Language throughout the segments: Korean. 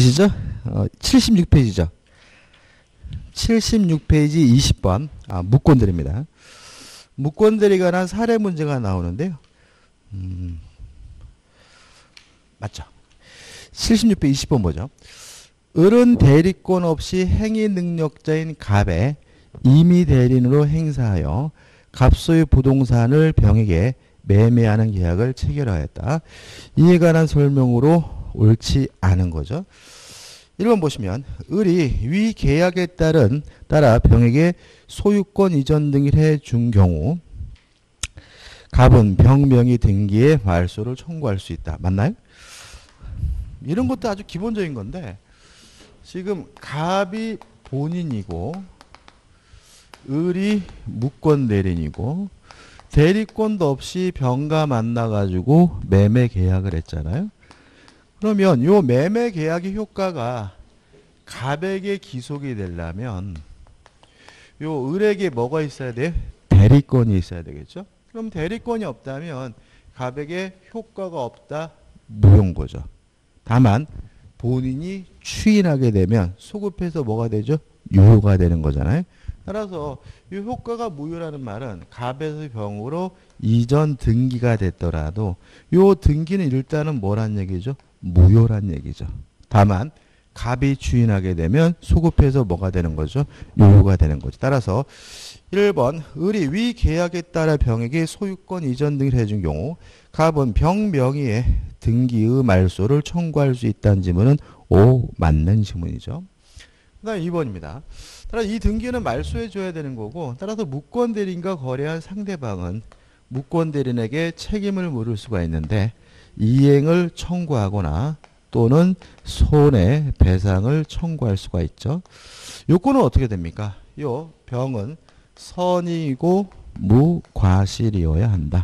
보시죠. 76페이지죠. 76페이지 20번. 무권대리입니다. 무권대리에 관한 사례 문제가 나오는데요. 맞죠? 76페이지 20번 보죠. 을은 대리권 없이 행위 능력자인 갑에 임의 대리인으로 행사하여 갑소의 부동산을 병에게 매매하는 계약을 체결하였다. 이에 관한 설명으로 옳지 않은 거죠. 1번 보시면 을이 위 계약에 따라 병에게 소유권 이전 등을 해준 경우 갑은 병명의 등기에 말소를 청구할 수 있다. 맞나요? 이런 것도 아주 기본적인 건데 지금 갑이 본인이고 을이 무권 대리인이고 대리권도 없이 병과 만나가지고 매매 계약을 했잖아요. 그러면 요 매매 계약의 효과가 갑에게 기속이 되려면 요 을에게 뭐가 있어야 돼요? 대리권이 있어야 되겠죠. 그럼 대리권이 없다면 갑에게 효과가 없다, 무효인 거죠. 다만 본인이 추인하게 되면 소급해서 뭐가 되죠? 유효가 되는 거잖아요. 따라서 이 효과가 무효라는 말은 갑에서 병으로 이전 등기가 됐더라도 이 등기는 일단은 뭐란 얘기죠? 무효란 얘기죠. 다만 갑이 추인하게 되면 소급해서 뭐가 되는 거죠? 유효가 되는 거죠. 따라서 1번 을이 위 계약에 따라 병에게 소유권 이전 등을 해준 경우 갑은 병 명의의 등기의 말소를 청구할 수 있다는 지문은 O 맞는 지문이죠. 그 다음 2번입니다. 따라서 이 등기는 말소해 줘야 되는 거고 따라서 무권 대리인과 거래한 상대방은 무권 대리인에게 책임을 물을 수가 있는데 이행을 청구하거나 또는 손해배상을 청구할 수가 있죠. 요건은 어떻게 됩니까? 요 병은 선의이고 무과실이어야 한다.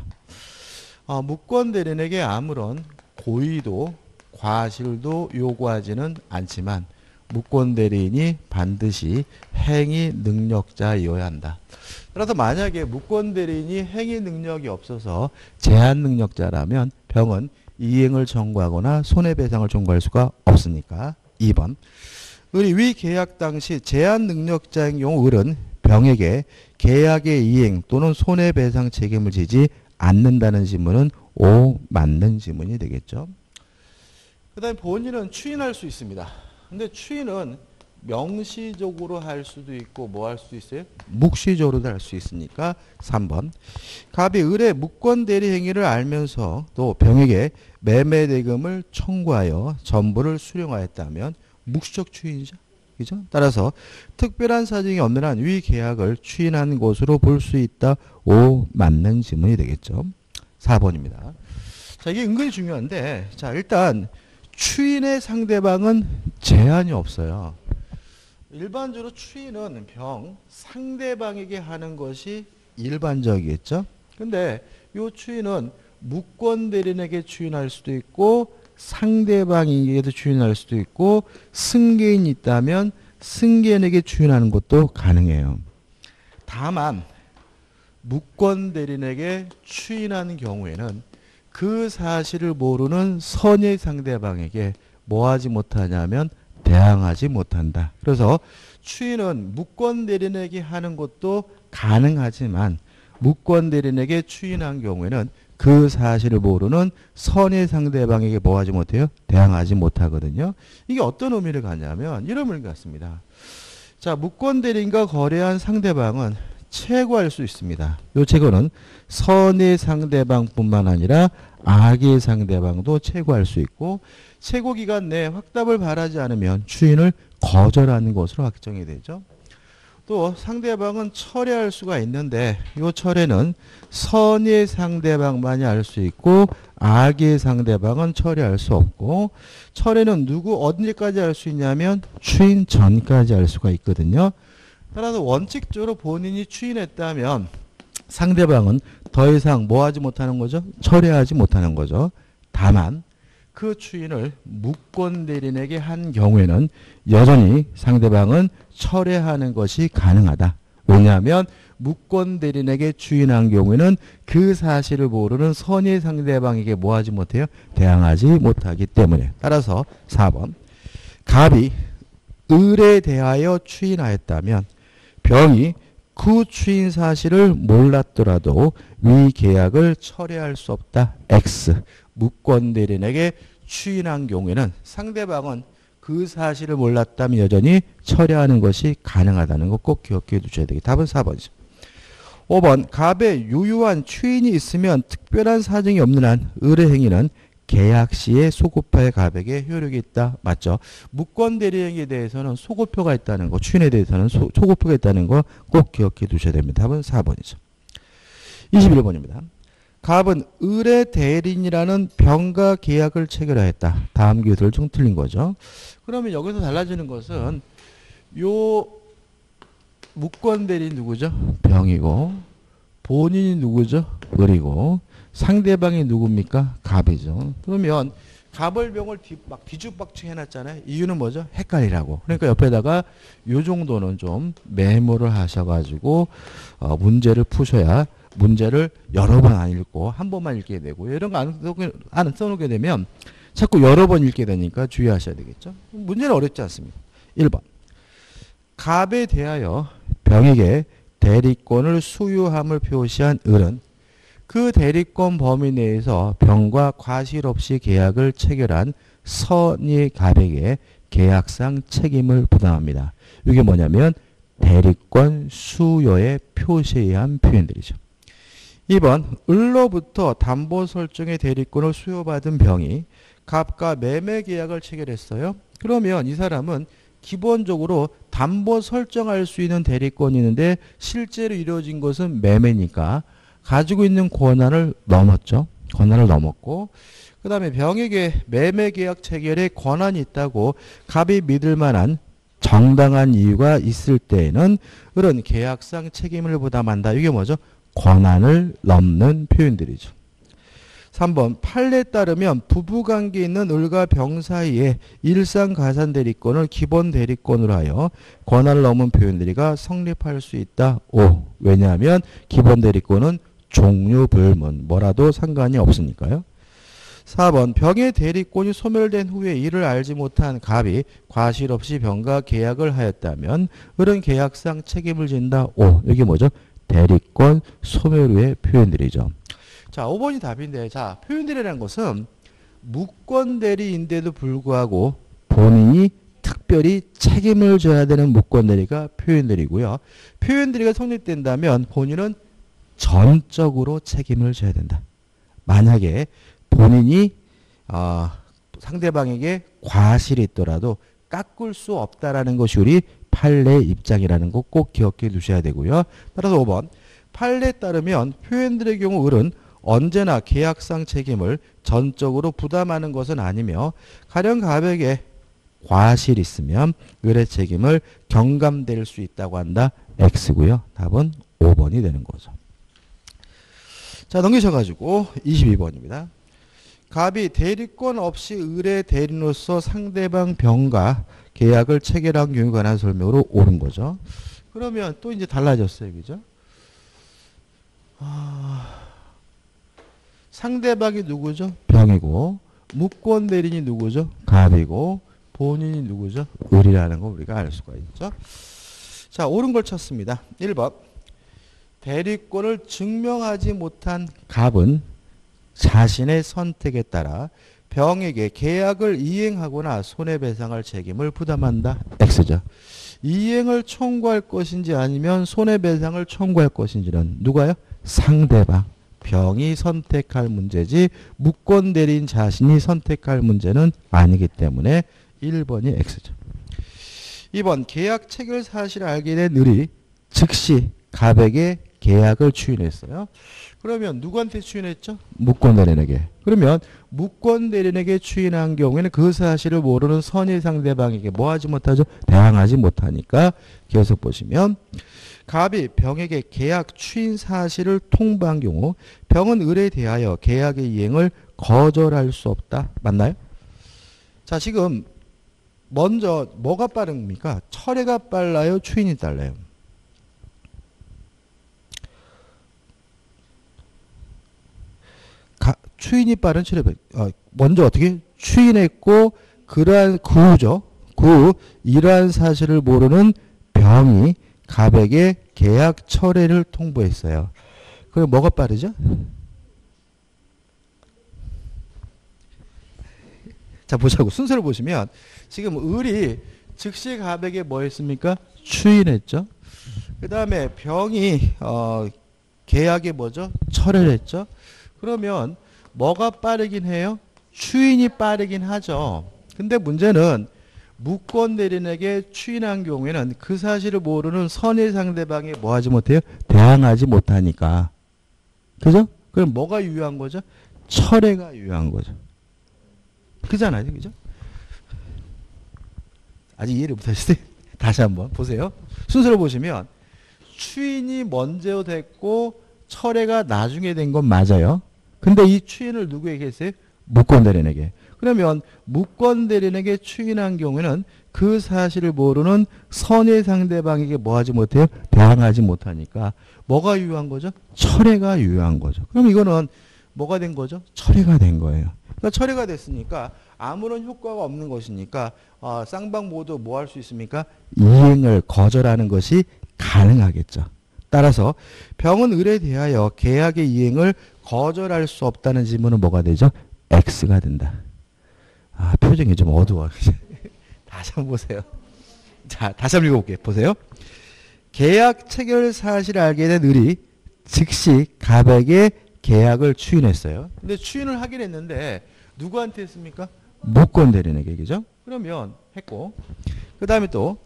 무권 대리인에게 아무런 고의도 과실도 요구하지는 않지만 무권 대리인이 반드시 행위 능력자이어야 한다. 따라서 만약에 무권 대리인이 행위 능력이 없어서 제한 능력자라면 병은 이행을 청구하거나 손해배상을 청구할 수가 없으니까 2번 을이 위 계약 당시 제한 능력자인 경우 을은 병에게 계약의 이행 또는 손해배상 책임을 지지 않는다는 지문은 O 맞는 지문이 되겠죠. 그 다음에 본인은 추인할 수 있습니다. 근데 추인은 명시적으로 할 수도 있고 뭐 할 수도 있어요? 묵시적으로도 할 수 있으니까 3번 갑이 을의 무권 대리 행위를 알면서 또 병에게 매매 대금을 청구하여 전부를 수령하였다면 묵시적 추인이죠. 그죠? 따라서 특별한 사정이 없는 한 위 계약을 추인한 것으로 볼 수 있다. O 맞는 지문이 되겠죠. 4번입니다. 자, 이게 은근히 중요한데 자, 일단 추인의 상대방은 제한이 없어요. 일반적으로 추인은 병 상대방에게 하는 것이 일반적이겠죠. 근데 이 추인은 무권 대리인에게 추인할 수도 있고 상대방에게도 추인할 수도 있고 승계인이 있다면 승계인에게 추인하는 것도 가능해요. 다만 무권 대리인에게 추인하는 경우에는 그 사실을 모르는 선의 상대방에게 뭐 하지 못하냐면 대항하지 못한다. 그래서 추인은 무권 대리인에게 하는 것도 가능하지만 무권 대리인에게 추인한 경우에는 그 사실을 모르는 선의 상대방에게 뭐 하지 못해요? 대항하지 못하거든요. 이게 어떤 의미를 갖냐면 이런 의미를 갖습니다. 자, 무권 대리인과 거래한 상대방은 채고할 수 있습니다. 이 채고는 선의 상대방뿐만 아니라 악의 상대방도 채고할 수 있고 채고 기간 내에 확답을 바라지 않으면 추인을 거절하는 것으로 확정이 되죠. 또 상대방은 철회할 수가 있는데 이 철회는 선의 상대방만이 알 수 있고 악의 상대방은 철회할 수 없고 철회는 언제까지 할 수 있냐면 추인 전까지 할 수가 있거든요. 따라서 원칙적으로 본인이 추인했다면 상대방은 더 이상 뭐 하지 못하는 거죠? 철회하지 못하는 거죠. 다만 그 추인을 무권 대리인에게 한 경우에는 여전히 상대방은 철회하는 것이 가능하다. 왜냐하면 무권 대리인에게 추인한 경우에는 그 사실을 모르는 선의 상대방에게 뭐 하지 못해요? 대항하지 못하기 때문에. 따라서 4번 갑이 을에 대하여 추인하였다면 병이 그 추인 사실을 몰랐더라도 위 계약을 철회할 수 없다. X. 무권 대리인에게 추인한 경우에는 상대방은 그 사실을 몰랐다면 여전히 철회하는 것이 가능하다는 거 꼭 기억해 두셔야 되겠다. 답은 4번이죠. 5번 갑에 유효한 추인이 있으면 특별한 사정이 없는 한 을의 행위는 계약 시에 소급하의 갑에게 효력이 있다. 맞죠? 무권 대리행위에 대해서는 소급표가 있다는 거, 추인에 대해서는 소급표가 있다는 거 꼭 기억해 두셔야 됩니다. 답은 4번이죠. 21번입니다. 갑은 을의 대리인이라는 병가 계약을 체결하였다. 다음 기술 중 틀린 거죠. 그러면 여기서 달라지는 것은 요 무권 대리인 누구죠? 병이고 본인이 누구죠? 을이고 상대방이 누굽니까? 갑이죠. 그러면 갑을 병을 막 뒤죽박죽 해놨잖아요. 이유는 뭐죠? 헷갈리라고. 그러니까 옆에다가 요 정도는 좀 메모를 하셔가지고 문제를 푸셔야 문제를 여러 번 안 읽고 한 번만 읽게 되고 이런 거 안 써놓게 되면 자꾸 여러 번 읽게 되니까 주의하셔야 되겠죠. 문제는 어렵지 않습니다. 1번. 갑에 대하여 병에게 대리권을 수유함을 표시한 을은 그 대리권 범위 내에서 병과 과실 없이 계약을 체결한 선의 갑에게 계약상 책임을 부담합니다. 이게 뭐냐면 대리권 수요의 표시에 의한 표현들이죠. 2번 을로부터 담보 설정의 대리권을 수요받은 병이 갑과 매매 계약을 체결했어요. 그러면 이 사람은 기본적으로 담보 설정할 수 있는 대리권이 있는데 실제로 이루어진 것은 매매니까 가지고 있는 권한을 넘었죠. 권한을 넘었고 그 다음에 병에게 매매 계약 체결에 권한이 있다고 갑이 믿을 만한 정당한 이유가 있을 때에는 을은 계약상 책임을 부담한다. 이게 뭐죠? 권한을 넘는 표현들이죠. 3번 판례에 따르면 부부관계에 있는 을과 병 사이에 일상가산 대리권을 기본 대리권으로 하여 권한을 넘은 표현들이가 성립할 수 있다. 5. 왜냐하면 기본 대리권은 종류불문 뭐라도 상관이 없으니까요. 4번 병의 대리권이 소멸된 후에 이를 알지 못한 갑이 과실 없이 병과 계약을 하였다면 을은 계약상 책임을 진다. 5. 이게 뭐죠? 대리권 소멸 후의 표현들이죠. 자, 5번이 답인데, 자, 표현들이라는 것은 무권 대리인데도 불구하고 본인이 특별히 책임을 져야 되는 무권 대리가 표현들이고요. 표현들이가 성립된다면 본인은 전적으로 책임을 져야 된다. 만약에 본인이 상대방에게 과실이 있더라도 깎을 수 없다라는 것이 우리 판례 입장이라는 거 꼭 기억해 두셔야 되고요. 따라서 5번 판례에 따르면 표현들의 경우 을은 언제나 계약상 책임을 전적으로 부담하는 것은 아니며 가령 갑에게 과실이 있으면 을의 책임을 경감될 수 있다고 한다. X고요. 답은 5번이 되는 거죠. 자, 넘기셔가지고 22번입니다. 갑이 대리권 없이 을의 대리인으로서 상대방 병과 계약을 체결한 경우에 관한 설명으로 옳은 거죠. 그러면 또 이제 달라졌어요. 그죠? 상대방이 누구죠? 병이고 무권 대리인이 누구죠? 갑이고 본인이 누구죠? 을이라는 거 우리가 알 수가 있죠. 자, 옳은 걸 쳤습니다. 1번 대리권을 증명하지 못한 갑은 자신의 선택에 따라 병에게 계약을 이행하거나 손해배상할 책임을 부담한다. X죠. 이행을 청구할 것인지 아니면 손해배상을 청구할 것인지는 누가요? 상대방. 병이 선택할 문제지 무권 대리인 자신이 선택할 문제는 아니기 때문에 1번이 X죠. 2번 계약 체결 사실을 알게 된 을이 즉시 갑에게 계약을 추인했어요. 그러면 누구한테 추인했죠? 무권 대리인에게. 그러면 무권 대리인에게 추인한 경우에는 그 사실을 모르는 선의 상대방에게 뭐 하지 못하죠? 대항하지 못하니까 계속 보시면 갑이 병에게 계약 추인 사실을 통보한 경우 병은 을에 대하여 계약의 이행을 거절할 수 없다. 맞나요? 자, 지금 먼저 뭐가 빠릅니까? 철회가 빨라요? 추인이 빨라요? 추인이 빠른 철회. 먼저 어떻게 추인했고 그러한 그 후죠. 그 이러한 사실을 모르는 병이 갑에게 계약 철회를 통보했어요. 그럼 뭐가 빠르죠? 자, 보자고. 순서를 보시면 지금 을이 즉시 갑에게 뭐 했습니까? 추인했죠. 그 다음에 병이 계약에 뭐죠? 철회를 했죠. 그러면 뭐가 빠르긴 해요? 추인이 빠르긴 하죠. 근데 문제는 무권 대리인에게 추인한 경우에는 그 사실을 모르는 선의 상대방이 뭐 하지 못해요? 대항하지 못하니까. 그죠? 그럼 뭐가 유효한 거죠? 철회가 유효한 거죠. 그잖아요. 그죠? 아직 이해를 못하시죠? 다시 한번 보세요. 순서를 보시면 추인이 먼저 됐고 철회가 나중에 된 건 맞아요. 근데 이 추인을 누구에게 했어요? 무권 대리인에게. 그러면 무권 대리인에게 추인한 경우에는 그 사실을 모르는 선의 상대방에게 뭐 하지 못해요? 대항하지 못하니까 뭐가 유효한 거죠? 철회가 유효한 거죠. 그럼 이거는 뭐가 된 거죠? 철회가 된 거예요. 그러니까 철회가 됐으니까 아무런 효과가 없는 것이니까 쌍방 모두 뭐 할 수 있습니까? 이행을 거절하는 것이 가능하겠죠. 따라서 병은 을에 대하여 계약의 이행을 거절할 수 없다는 질문은 뭐가 되죠? X가 된다. 표정이 좀 어두워. 다시 한번 보세요. 자, 다시 한번 읽어볼게요. 보세요. 계약 체결 사실을 알게 된 을이 즉시 갑에게 계약을 추인했어요. 근데 추인을 하긴 했는데 누구한테 했습니까? 무권 대리인에게. 그죠? 그러면 했고 그 다음에 또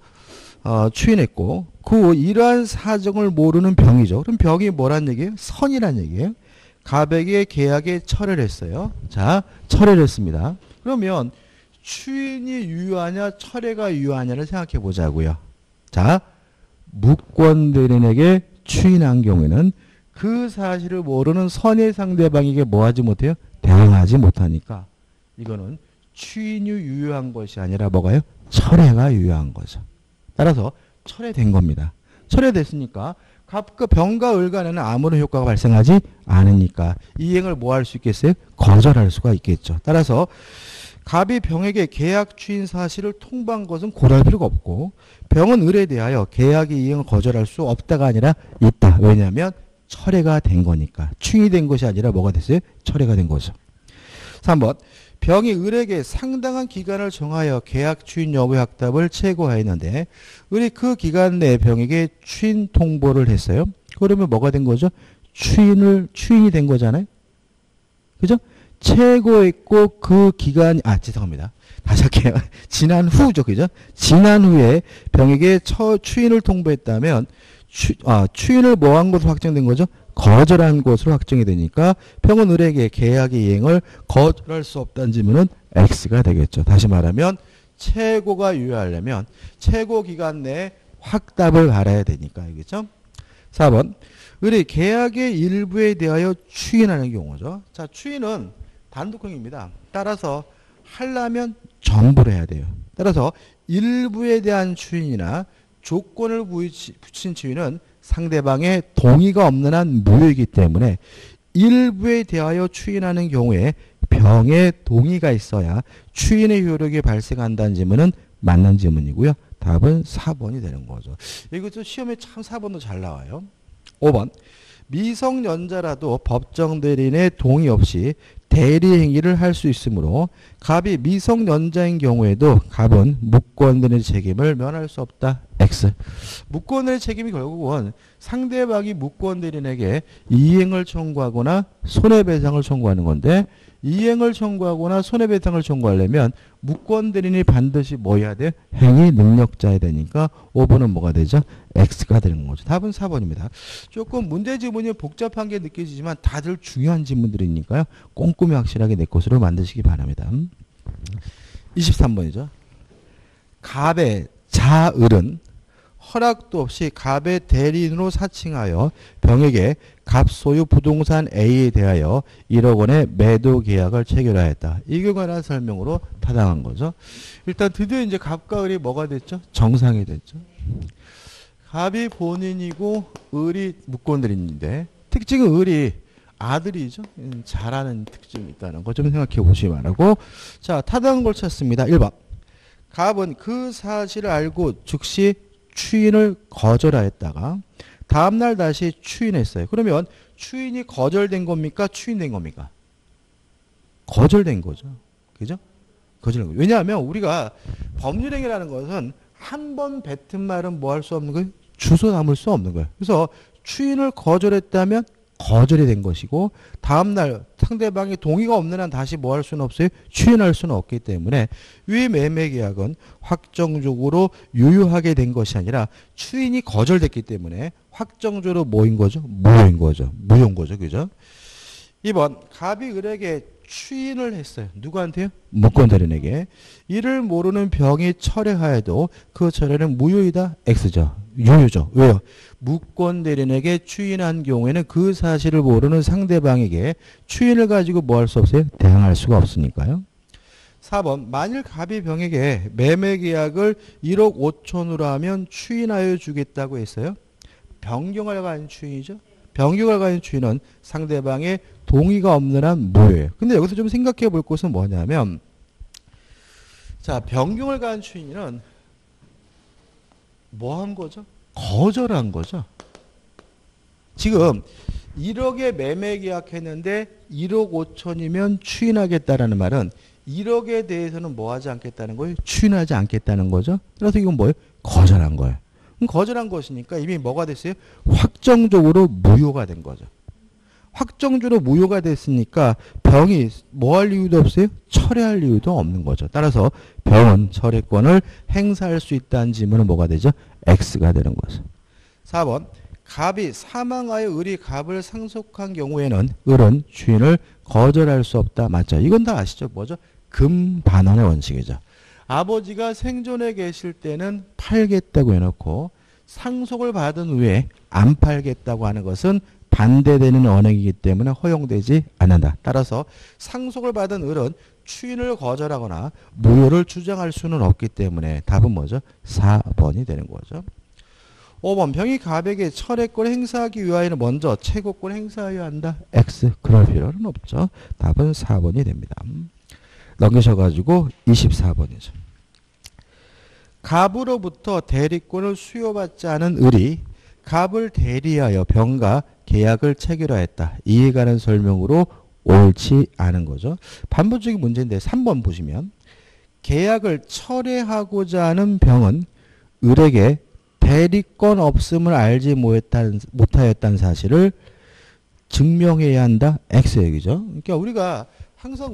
추인했고 그 이러한 사정을 모르는 병이죠. 그럼 병이 뭐란 얘기예요? 선이란 얘기예요. 갑에게 계약에 철회를 했어요. 자, 철회를 했습니다. 그러면 추인이 유효하냐 철회가 유효하냐를 생각해 보자고요. 자, 무권 대리인에게 추인한 경우에는 그 사실을 모르는 선의 상대방에게 뭐 하지 못해요? 대항하지 못하니까 이거는 추인이 유효한 것이 아니라 뭐가요? 철회가 유효한 거죠. 따라서 철회된 겁니다. 철회됐으니까 갑과 병과 을 간에는 아무런 효과가 발생하지 않으니까 이행을 뭐 할 수 있겠어요? 거절할 수가 있겠죠. 따라서 갑이 병에게 계약 추인 사실을 통보한 것은 고려할 필요가 없고 병은 을에 대하여 계약의 이행을 거절할 수 없다가 아니라 있다. 왜냐하면 철회가 된 거니까. 추인이 된 것이 아니라 뭐가 됐어요? 철회가 된 거죠. 3번. 병이 을에게 상당한 기간을 정하여 계약 추인 여부의 확답을 체고하였는데 을이 그 기간 내에 병에게 추인 통보를 했어요. 그러면 뭐가 된 거죠? 추인이 된 거잖아요. 그죠? 체고했고 그 기간이 죄송합니다. 다시 할게요. 지난 후죠. 그죠? 지난 후에 병에게 추인을 통보했다면 추인을 뭐 한 것으로 확정된 거죠? 거절한 것으로 확정이 되니까 병은 을에게 계약의 이행을 거절할 수 없다는 질문은 X가 되겠죠. 다시 말하면 최고가 유효하려면 최고 기간 내에 확답을 알아야 되니까. 알겠죠? 4번. 을이 계약의 일부에 대하여 추인하는 경우죠. 자, 추인은 단독형입니다. 따라서 하려면 전부를 해야 돼요. 따라서 일부에 대한 추인이나 조건을 붙인 추인은 상대방의 동의가 없는 한 무효이기 때문에 일부에 대하여 추인하는 경우에 병의 동의가 있어야 추인의 효력이 발생한다는 질문은 맞는 질문이고요. 답은 4번이 되는 거죠. 이것도 시험에 참 4번도 잘 나와요. 5번. 미성년자라도 법정 대리인의 동의 없이 대리 행위를 할 수 있으므로 갑이 미성년자인 경우에도 갑은 무권대리인의 책임을 면할 수 없다. X. 무권대리인의 책임이 결국은 상대방이 무권대리인에게 이행을 청구하거나 손해배상을 청구하는 건데 이행을 청구하거나 손해배상을 청구하려면 무권대리인이 반드시 뭐 해야 돼요? 행위 능력자여야 되니까 5번은 뭐가 되죠? X가 되는 거죠. 답은 4번입니다. 조금 문제 지문이 복잡한 게 느껴지지만 다들 중요한 지문들이니까요. 꼼꼼히 확실하게 내 것으로 만드시기 바랍니다. 23번이죠. 갑의 자을은 허락도 없이 갑의 대리인으로 사칭하여 병에게 갑 소유 부동산 A에 대하여 1억 원의 매도 계약을 체결하였다. 이 경우에 대한 설명으로 타당한 거죠. 일단 드디어 이제 갑과 을이 뭐가 됐죠? 정상이 됐죠. 갑이 본인이고 을이 무권대리인인데 특징은 을이 아들이죠. 잘하는 특징이 있다는 거 좀 생각해 보시기 바라고. 자, 타당한 걸 찾습니다. 1번. 갑은 그 사실을 알고 즉시 추인을 거절하였다가 다음날 다시 추인했어요. 그러면 추인이 거절된 겁니까? 추인된 겁니까? 거절된 거죠. 그죠? 거절된 거죠. 왜냐하면 우리가 법률행위라는 것은 한 번 뱉은 말은 뭐 할 수 없는 거예요? 주워 담을 수 없는 거예요. 그래서 추인을 거절했다면 거절이 된 것이고 다음날 상대방이 동의가 없는 한 다시 뭐 할 수는 없어요? 추인할 수는 없기 때문에 위 매매계약은 확정적으로 유효하게 된 것이 아니라 추인이 거절됐기 때문에 확정적으로 뭐인 거죠? 무효인 거죠. 무효인 거죠. 그죠? 2번 갑이 을에게 추인을 했어요. 누구한테요? 무권대리인에게. 이를 모르는 병이 철회하여도 그 철회는 무효이다. X죠. 유효죠. 왜요? 무권대리인에게 추인한 경우에는 그 사실을 모르는 상대방에게 추인을 가지고 뭐 할 수 없어요? 대항할 수가 없으니까요. 4번 만일 갑이 병에게 매매계약을 1억 5천으로 하면 추인하여 주겠다고 했어요. 변경을 가한 추인이죠. 변경을 가한 추인은 상대방의 동의가 없는 한 무효예요. 근데 여기서 좀 생각해 볼 것은 뭐냐면 자 변경을 가한 추인은 뭐 한 거죠? 거절한 거죠. 지금 1억에 매매 계약했는데 1억 5천이면 추인하겠다라는 말은 1억에 대해서는 뭐 하지 않겠다는 거예요? 추인하지 않겠다는 거죠. 그래서 이건 뭐예요? 거절한 거예요. 거절한 것이니까 이미 뭐가 됐어요? 확정적으로 무효가 된 거죠. 확정적으로 무효가 됐으니까 병이 뭐 할 이유도 없어요? 철회할 이유도 없는 거죠. 따라서 병은 철회권을 행사할 수 있다는 지문은 뭐가 되죠? X가 되는 거죠. 4번 갑이 사망하여 을이 갑을 상속한 경우에는 을은 주인을 거절할 수 없다. 맞죠? 이건 다 아시죠? 뭐죠? 금반환의 원칙이죠. 아버지가 생존해 계실 때는 팔겠다고 해놓고 상속을 받은 후에 안 팔겠다고 하는 것은 반대되는 언행이기 때문에 허용되지 않는다. 따라서 상속을 받은 을은 추인을 거절하거나 무효를 주장할 수는 없기 때문에 답은 뭐죠? 4번이 되는 거죠. 5번 병이 갑에게 철회권 행사하기 위하여는 먼저 최고권 행사해야 한다. X. 그럴 필요는 없죠. 답은 4번이 됩니다. 넘기셔가지고 24번이죠. 갑으로부터 대리권을 수여받지 않은 을이 갑을 대리하여 병과 계약을 체결하였다. 이에 관한 설명으로 옳지 않은 거죠. 반복적인 문제인데 3번 보시면 계약을 철회하고자 하는 병은 을에게 대리권 없음을 알지 못하였다는 사실을 증명해야 한다. X 얘기죠. 그러니까 우리가 항상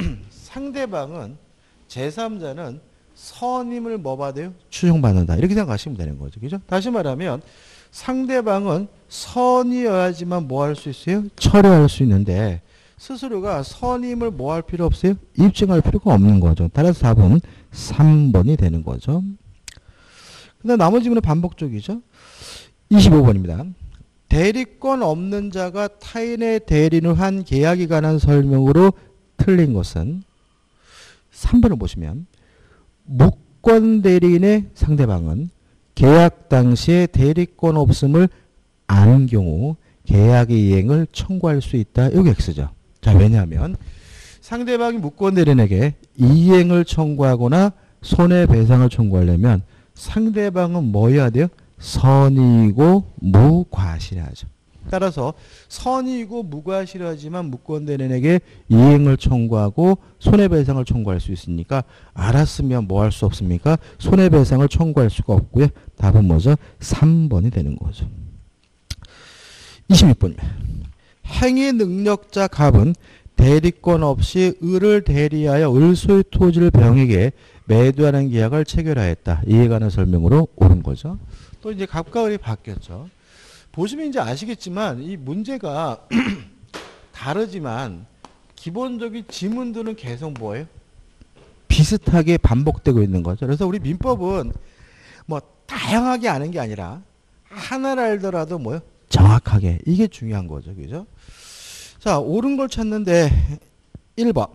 상대방은 제3자는 선임을 뭐 받아요? 추정받는다. 이렇게 생각하시면 되는 거죠. 그죠? 다시 말하면 상대방은 선이어야지만 뭐 할 수 있어요? 철회할 수 있는데 스스로가 선임을 뭐 할 필요 없어요? 입증할 필요가 없는 거죠. 따라서 답은 3번이 되는 거죠. 근데 나머지 문은 반복적이죠. 25번입니다. 대리권 없는 자가 타인의 대리를 한 계약에 관한 설명으로 틀린 것은 3번을 보시면 무권 대리인의 상대방은 계약 당시에 대리권 없음을 아는 경우 계약의 이행을 청구할 수 있다. 여기 X죠. 자, 왜냐하면 상대방이 무권 대리인에게 이행을 청구하거나 손해배상을 청구하려면 상대방은 뭐 해야 돼요? 선의이고 무과실하죠. 따라서 선의이고 무과실하지만 무권 대리인에게 이행을 청구하고 손해배상을 청구할 수 있으니까 알았으면 뭐 할 수 없습니까? 손해배상을 청구할 수가 없고요. 답은 뭐죠? 3번이 되는 거죠. 26번입니다. 행위 능력자 갑은 대리권 없이 을을 대리하여 을소의 토지를 병에게 매도하는 계약을 체결하였다. 이에 관한 설명으로 옳은 거죠. 또 이제 갑과 을이 바뀌었죠. 보시면 이제 아시겠지만 이 문제가 다르지만 기본적인 지문들은 계속 뭐예요? 비슷하게 반복되고 있는 거죠. 그래서 우리 민법은 뭐 다양하게 아는 게 아니라 하나를 알더라도 뭐요? 정확하게. 이게 중요한 거죠. 그죠? 자, 옳은 걸 찾는데 1번.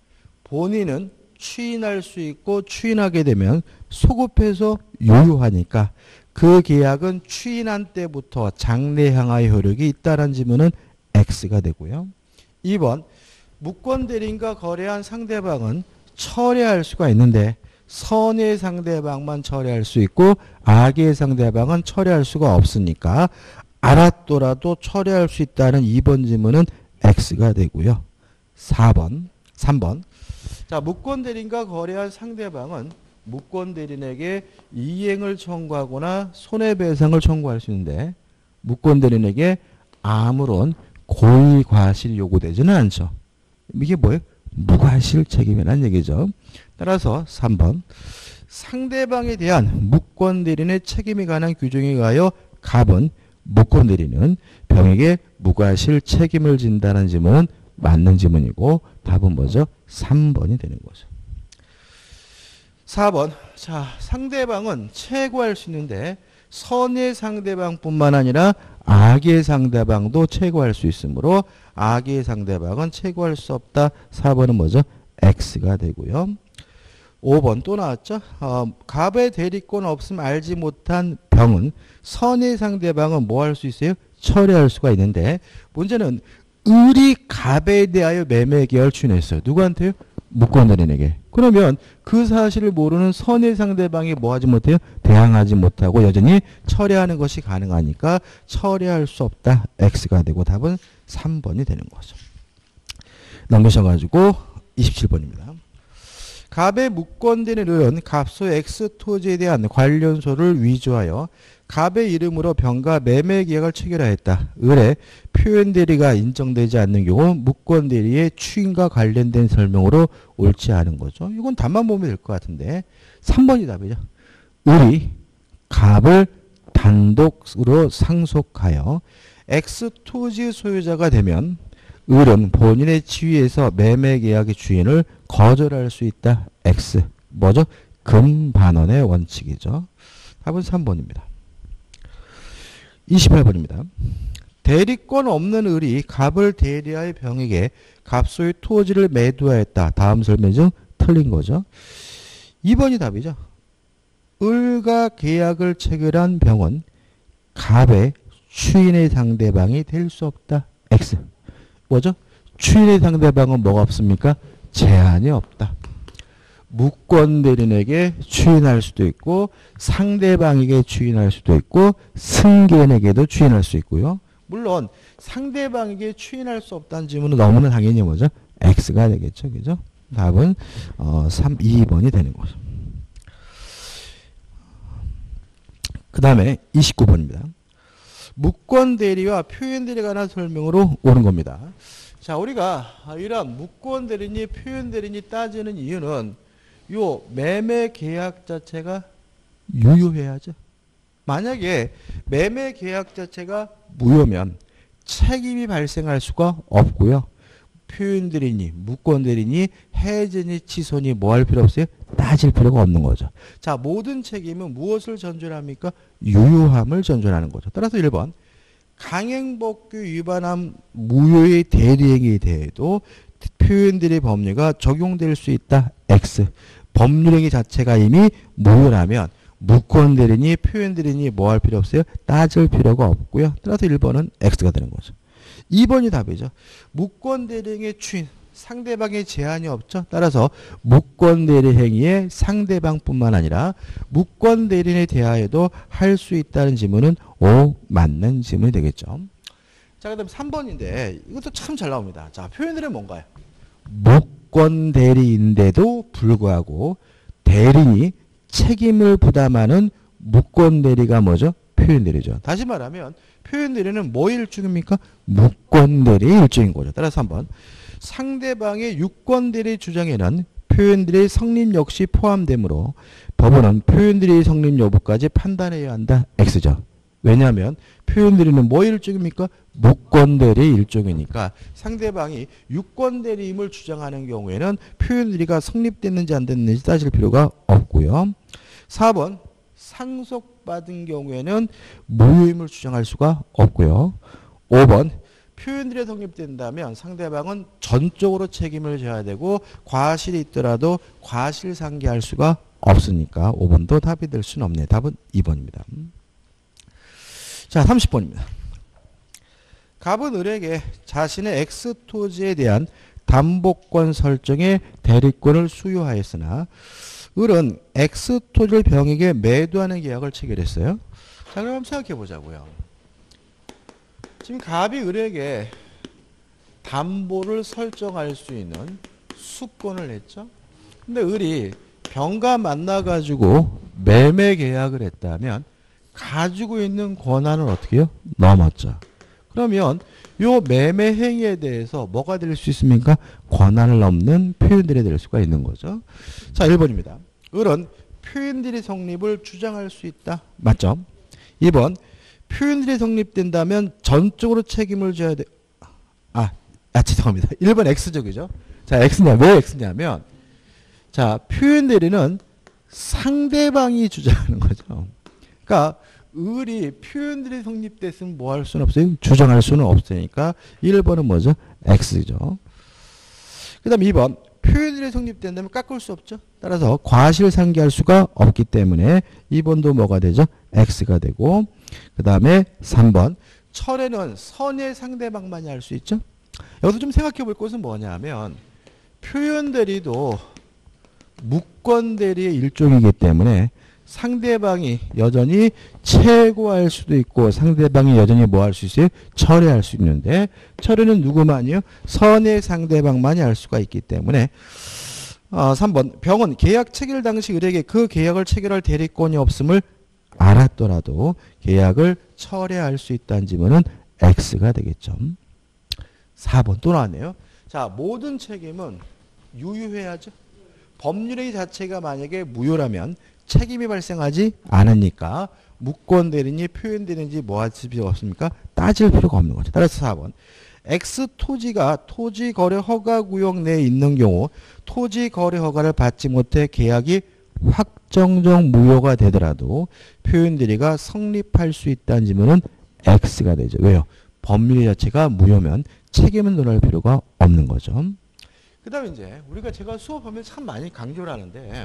본인은 추인할 수 있고 추인하게 되면 소급해서 유효하니까 그 계약은 추인한 때부터 장래 향하의 효력이 있다는 지문은 X가 되고요. 2번. 무권 대리인과 거래한 상대방은 철회할 수가 있는데 선의 상대방만 처리할 수 있고 악의 상대방은 처리할 수가 없으니까 알았더라도 처리할 수 있다는 2번 지문은 X가 되고요. 3번. 자, 무권대리인과 거래한 상대방은 무권대리인에게 이행을 청구하거나 손해배상을 청구할 수 있는데 무권대리인에게 아무런 고의 과실이 요구되지는 않죠. 이게 뭐예요? 무과실 책임이라는 얘기죠. 따라서 3번. 상대방에 대한 무권대리인의 책임에 관한 규정에 의하여 갑은 무권대리인은 병에게 무과실 책임을 진다는 지문은 맞는 지문이고 답은 뭐죠? 3번이 되는 거죠. 4번. 자, 상대방은 최고할 수 있는데 선의 상대방뿐만 아니라 악의 상대방도 최고할 수 있으므로 악의 상대방은 최고할 수 없다. 4번은 뭐죠? X가 되고요. 5번 또 나왔죠. 갑의 대리권 없음 알지 못한 병은 선의 상대방은 뭐 할 수 있어요? 처리할 수가 있는데 문제는 을이 갑에 대하여 매매 계약을 추진했어요. 누구한테요? 무권대리인에게. 그러면 그 사실을 모르는 선의 상대방이 뭐 하지 못해요? 대항하지 못하고 여전히 처리하는 것이 가능하니까 처리할 수 없다. X가 되고 답은 3번이 되는 거죠. 넘기셔가지고 27번입니다. 갑의 무권대리인은 갑소 X 토지에 대한 관련소를 위조하여 갑의 이름으로 병과 매매 계약을 체결하였다. 을의 표현대리가 인정되지 않는 경우 무권대리의 추인과 관련된 설명으로 옳지 않은 거죠. 이건 답만 보면 될 것 같은데 3번이 답이죠. 을이 갑을 단독으로 상속하여 X 토지의 소유자가 되면 을은 본인의 지위에서 매매 계약의 주인을 거절할 수 있다. X. 뭐죠? 금반원의 원칙이죠. 답은 3번입니다. 28번입니다. 대리권 없는 을이 갑을 대리하여 병에게 갑소의 토지를 매도하였다. 다음 설명 중 틀린 거죠. 2번이 답이죠. 을과 계약을 체결한 병은 갑의 추인의 상대방이 될 수 없다. X. 뭐죠? 추인의 상대방은 뭐가 없습니까? 제한이 없다. 무권대리인에게 추인할 수도 있고 상대방에게 추인할 수도 있고 승계인에게도 추인할 수 있고요. 물론 상대방에게 추인할 수 없다는 질문은 너무나 당연히 뭐죠? X가 되겠죠. 그죠? 답은 2번이 되는 거죠. 그 다음에 29번입니다. 무권대리와 표현대리에 관한 설명으로 오는 겁니다. 자, 우리가 이러한 무권대리니 표현대리니 따지는 이유는 요 매매 계약 자체가 유효해야죠. 만약에 매매 계약 자체가 무효면 책임이 발생할 수가 없고요. 표현대리니 무권대리니 해제니 취소니 뭐 할 필요 없어요? 따질 필요가 없는 거죠. 자, 모든 책임은 무엇을 전제합니까? 유효함을 전제하는 거죠. 따라서 1번 강행법규 위반한 무효의 대리행위에 대해도 표현대리 법률가 적용될 수 있다. X. 법률행위 자체가 이미 무효라면 무권대리니 표현대리니 뭐 할 필요 없어요? 따질 필요가 없고요. 따라서 1번은 X가 되는 거죠. 2번이 답이죠. 무권대리행위의 추인, 상대방의 제한이 없죠. 따라서 무권대리 행위에 상대방뿐만 아니라 무권대리인에 대하여도 할 수 있다는 지문은 O 맞는 지문이 되겠죠. 자, 그 다음 3번인데 이것도 참 잘 나옵니다. 자, 표현들은 뭔가요? 무권대리인데도 불구하고 대리인이 책임을 부담하는 무권대리가 뭐죠? 표현대리죠. 다시 말하면 표현대리는 뭐의 일종입니까? 무권대리의 일종인 거죠. 따라서 3번 상대방의 유권대리 주장에는 표현대리의 성립 역시 포함되므로 법원은 표현대리의 성립 여부까지 판단해야 한다. X죠. 왜냐하면 표현대리는 뭐의 일종입니까? 무권대리의 일종이니까 상대방이 유권대리임을 주장하는 경우에는 표현대리가 성립됐는지 안 됐는지 따질 필요가 없고요. 4번 상속받은 경우에는 무효임을 주장할 수가 없고요. 5번 표현들이 성립된다면 상대방은 전적으로 책임을 져야 되고 과실이 있더라도 과실상계할 수가 없으니까 5번도 답이 될 수는 없네요. 답은 2번입니다. 자, 30번입니다. 갑은 을에게 자신의 X토지에 대한 담보권 설정의 대리권을 수여하였으나 을은 X 토지를 병에게 매도하는 계약을 체결했어요. 자, 그럼 한번 생각해 보자고요. 지금 갑이 을에게 담보를 설정할 수 있는 수권을 냈죠. 근데 을이 병과 만나가지고 매매 계약을 했다면 가지고 있는 권한을 어떻게 해요? 넘었죠. 그러면 요 매매 행위에 대해서 뭐가 될 수 있습니까? 권한을 넘는 표현들이 될 수가 있는 거죠. 자, 1번입니다. 을은 표현들이 성립을 주장할 수 있다. 맞죠? 2번. 표현들이 성립된다면 전적으로 책임을 져야 돼. 죄송합니다. 1번 X적이죠. 자, 왜 X냐면, 자, 표현대리는 상대방이 주장하는 거죠. 그러니까, 을이 표현들이 성립됐으면 뭐 할 수는 없어요? 주장할 수는 없으니까, 1번은 뭐죠? X죠. 그 다음 2번. 표현들이 성립된다면 깎을 수 없죠. 따라서 과실상계할 수가 없기 때문에 2번도 뭐가 되죠? X가 되고, 그 다음에 3번. 철회는 선의 상대방만이 할 수 있죠. 여기서 좀 생각해 볼 것은 뭐냐면 표현대리도 무권대리의 일종이기 때문에 상대방이 여전히 최고할 수도 있고 상대방이 여전히 뭐 할 수 있어요? 철회할 수 있는데 철회는 누구만이요? 선의 상대방만이 할 수가 있기 때문에 3번 병은 계약 체결 당시 을에게 그 계약을 체결할 대리권이 없음을 알았더라도 계약을 철회할 수 있다는 질문은 X가 되겠죠. 4번 또 나왔네요. 자, 모든 책임은 유효해야죠. 법률의 자체가 만약에 무효라면 책임이 발생하지 않으니까 무권대리니 표현되는지 뭐 할 필요가 없습니까? 따질 필요가 없는 거죠. 따라서 4번. X 토지가 토지거래 허가구역 내에 있는 경우 토지거래 허가를 받지 못해 계약이 확정적 무효가 되더라도 표현대리가 성립할 수 있다는 질문은 X가 되죠. 왜요? 법률 자체가 무효면 책임은 논할 필요가 없는 거죠. 그 다음에 이제 제가 수업하면 참 많이 강조를 하는데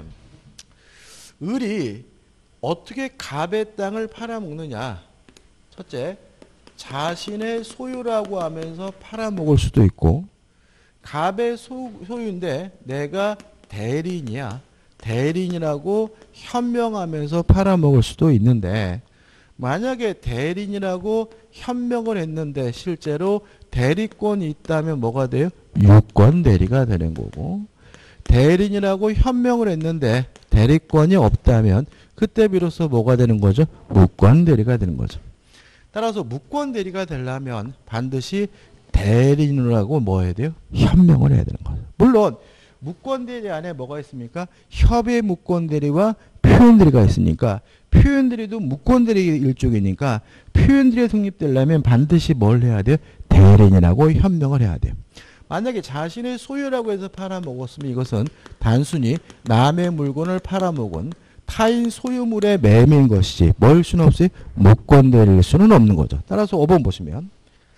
을이 어떻게 갑의 땅을 팔아먹느냐. 첫째, 자신의 소유라고 하면서 팔아먹을 수도 있고 갑의 소유인데 내가 대리인이야. 대리인이라고 현명하면서 팔아먹을 수도 있는데 만약에 대리인이라고 현명을 했는데 실제로 대리권이 있다면 뭐가 돼요? 유권 대리가 되는 거고 대리인이라고 현명을 했는데 대리권이 없다면 그때 비로소 뭐가 되는 거죠? 무권 대리가 되는 거죠. 따라서 무권 대리가 되려면 반드시 대리인이라고 뭐 해야 돼요? 현명을 해야 되는 거죠. 물론 무권 대리 안에 뭐가 있습니까? 협의 무권 대리와 표현 대리가 있으니까 표현 대리도 무권 대리 일종이니까 표현 대리가 성립되려면 반드시 뭘 해야 돼요? 대리인이라고 현명을 해야 돼요. 만약에 자신의 소유라고 해서 팔아먹었으면 이것은 단순히 남의 물건을 팔아먹은 타인 소유물의 매매인 것이지 뭘 수는 없어요? 무권 대리일 수는 없는 거죠. 따라서 5번 보시면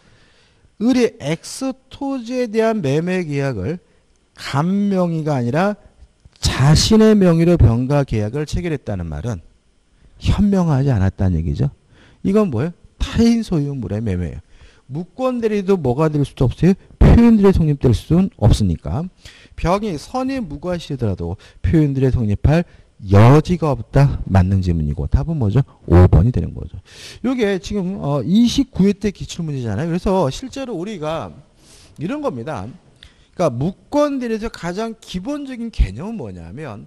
을이 X 토지에 대한 매매 계약을 갑 명의가 아니라 자신의 명의로 병가 계약을 체결했다는 말은 현명하지 않았다는 얘기죠. 이건 뭐예요? 타인 소유물의 매매예요. 무권 대리도 뭐가 될 수도 없어요? 표현들이 성립될 수는 없으니까 병이 선의 무과실이더라도 표현들이 성립할 여지가 없다. 맞는 질문이고 답은 뭐죠? 5번이 되는 거죠. 이게 지금 29회 때 기출문제잖아요. 그래서 실제로 우리가 이런 겁니다. 그러니까 무권 대리에서 가장 기본적인 개념은 뭐냐면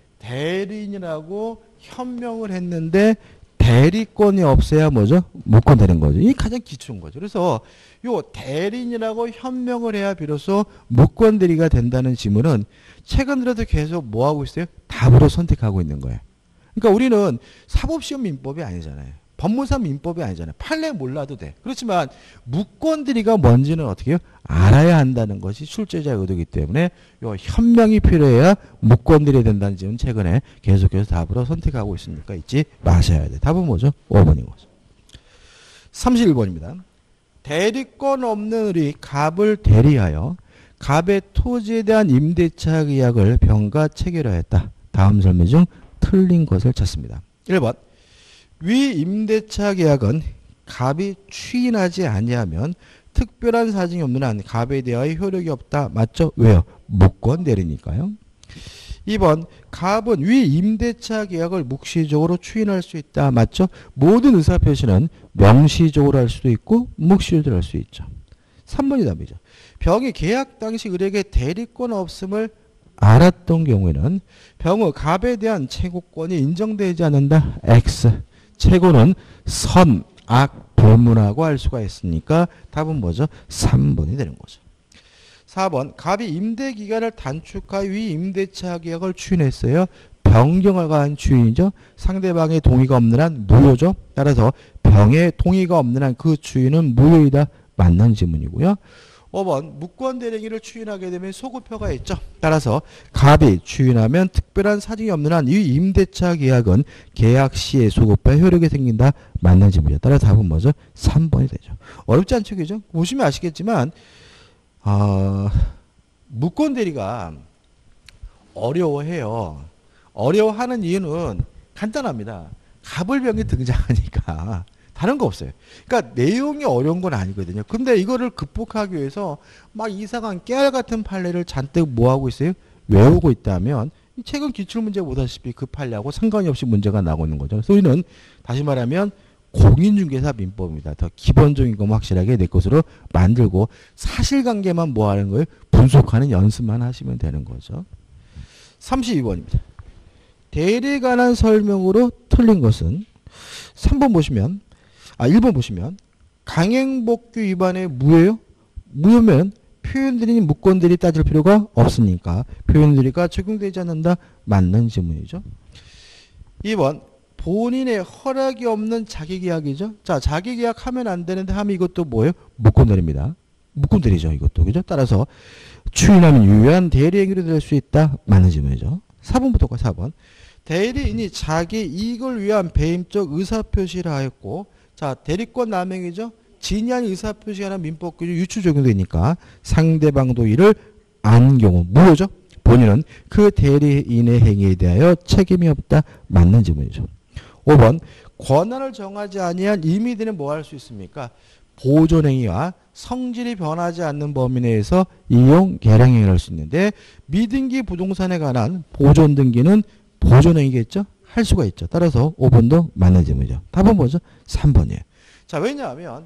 대리인이라고 현명을 했는데 대리권이 없어야 뭐죠? 무권 되는 거죠. 이게 가장 기초인 거죠. 그래서 요 대리인이라고 현명을 해야 비로소 무권 대리가 된다는 지문은 최근 들어서 계속 뭐 하고 있어요? 답으로 선택하고 있는 거예요. 그러니까 우리는 사법시험 민법이 아니잖아요. 법무사 민법이 아니잖아요. 판례 몰라도 돼. 그렇지만 무권 대리가 뭔지는 어떻게 해요? 알아야 한다는 것이 출제자의 의도이기 때문에 요 현명이 필요해야 무권 대리 된다는 점은 최근에 계속해서 답으로 선택하고 있으니까 잊지 마셔야 돼. 답은 뭐죠? 5번인 거죠. 31번입니다. 대리권 없는 을이 갑을 대리하여 갑의 토지에 대한 임대차 계약을 병가 체결하였다. 다음 설명 중 틀린 것을 찾습니다. 1번. 위 임대차 계약은 갑이 추인하지 아니하면 특별한 사정이 없는 한 갑에 대하여 효력이 없다. 맞죠? 왜요? 무권 대리니까요. 2번 갑은 위 임대차 계약을 묵시적으로 추인할 수 있다. 맞죠? 모든 의사표시는 명시적으로 할 수도 있고 묵시적으로 할 수 있죠. 3번이 답이죠. 병이 계약 당시 을에게 대리권 없음을 알았던 경우에는 병의 갑에 대한 채권이 인정되지 않는다. X. 채권은 선, 악, 불문하고 할 수가 있으니까 답은 뭐죠? 3번이 되는 거죠. 4번 갑이 임대기간을 단축하여 위 임대차 계약을 추인했어요. 변경을 가한 추인이죠. 상대방의 동의가 없는 한 무효죠. 따라서 병의 동의가 없는 한 그 추인은 무효이다. 맞는 지문이고요. 5번 무권대리기를 추인하게 되면 소급표가 있죠. 따라서 갑이 추인하면 특별한 사정이 없는 한 이 임대차 계약은 계약 시에 소급표에 효력이 생긴다. 맞는 지문이죠. 따라서 답은 뭐죠? 3번이 되죠. 어렵지 않죠? 그죠? 보시면 아시겠지만 무권대리가 어려워해요. 어려워하는 이유는 간단합니다. 갑을병이 등장하니까 다른 거 없어요. 그러니까 내용이 어려운 건 아니거든요. 근데 이거를 극복하기 위해서 막 이상한 깨알 같은 판례를 잔뜩 뭐하고 있어요? 외우고 있다면 이 책은 기출문제 보다시피 그 판례하고 상관이 없이 문제가 나오고 있는 거죠. 그래서 우리는 다시 말하면 공인중개사 민법입니다. 더 기본적인 것만 확실하게 내 것으로 만들고 사실관계만 뭐 하는 거예요? 분석하는 연습만 하시면 되는 거죠. 32번입니다. 대리에 관한 설명으로 틀린 것은 3번 보시면 1번 보시면 강행복귀 위반의 무효예요? 무효면 표현들이 무권들이 따질 필요가 없으니까 표현들이가 적용되지 않는다. 맞는 지문이죠. 2번 본인의 허락이 없는 자기계약이죠. 자, 자기계약하면 안 되는데 하면 이것도 뭐예요? 무권들입니다. 무권들이죠. 이것도. 그죠? 따라서 추인하면 유효한 대리행위로 될 수 있다. 맞는 지문이죠. 4번부터가 4번. 대리인이 자기 이익을 위한 배임적 의사표시를 하였고 자, 대리권 남용이죠. 진의한 의사표시가 하는 민법규정 유추 적용되니까 상대방도 이를 안 경우 무효죠. 본인은 그 대리인의 행위에 대하여 책임이 없다. 맞는 지문이죠. 5번 권한을 정하지 아니한 임의대는 뭐 할 수 있습니까? 보존행위와 성질이 변하지 않는 범위 내에서 이용 계량행위를 할 수 있는데 미등기 부동산에 관한 보존 등기는 보존행위겠죠? 할 수가 있죠. 따라서 5번도 맞는 질문이죠. 답은 뭐죠? 3번이에요. 자, 왜냐하면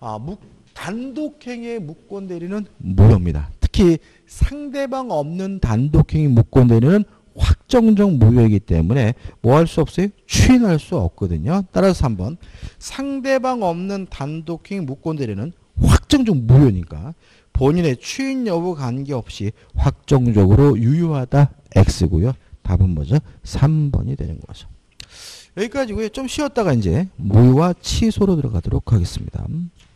단독행위의 무권대리는 무효입니다. 특히 상대방 없는 단독행위 무권대리는 확정적 무효이기 때문에 뭐 할 수 없어요? 추인할 수 없거든요. 따라서 3번 상대방 없는 단독행위 무권대리는 확정적 무효니까 본인의 추인 여부 관계없이 확정적으로 유효하다. X고요. 답은 뭐죠? 3번이 되는 거죠. 여기까지고요. 좀 쉬었다가 이제 무효와 취소로 들어가도록 하겠습니다.